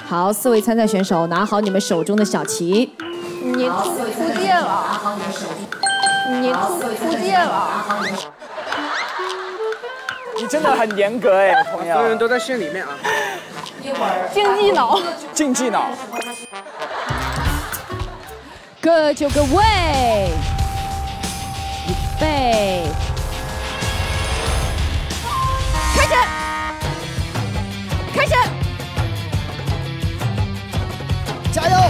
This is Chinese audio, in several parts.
好，4位参赛选手拿好你们手中的小旗。 你出界了，你出界了。 你真的很严格哎，朋友。 所有人都在线里面啊。 竞技脑。 竞技脑。 各就各位，预备，开始，开始， 加油！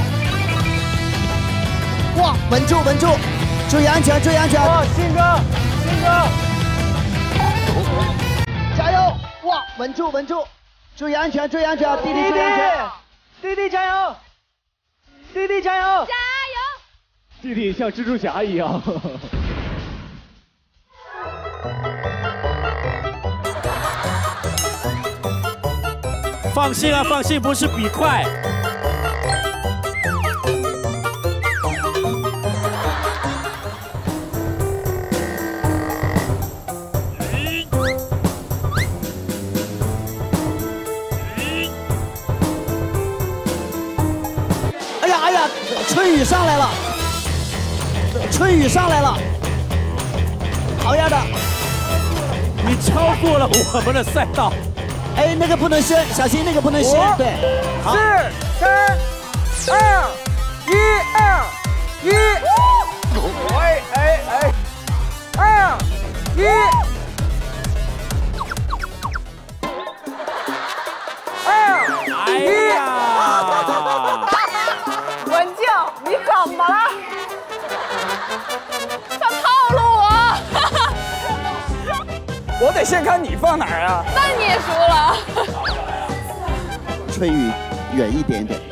哇，稳住，稳住，注意安全，注意安全！ 哇，信哥，信哥， 加油！哇，稳住，稳住，注意安全，注意安全！弟弟注意安全！ 弟弟加油！弟弟加油！ 加油！ 弟弟像蜘蛛侠一样。 放心啊，放心，不是比快。 哎呀哎呀，春雨上来了，春雨上来了，好样的！ 你超过了我们的赛道。 哎，那个不能掀，小心那个不能掀。对，好。4、 3、2、1、2、1。 哎哎哎 ！2、1。 哎呀！ 文静，你怎么了？他套路我。 我得先看你放哪儿啊！ 那你也输了。 春雨，远一点点。